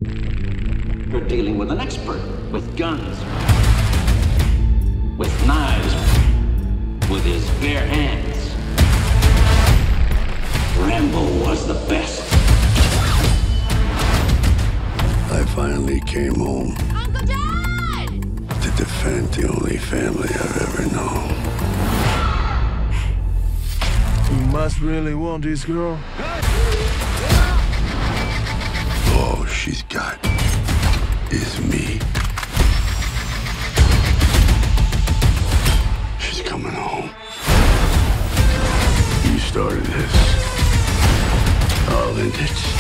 You're dealing with an expert, with guns, with knives, with his bare hands. Rambo was the best. I finally came home Uncle Dad! to defend the only family I've ever known. You must really want this girl. All she's got is me. She's coming home. You started this. I'll end it.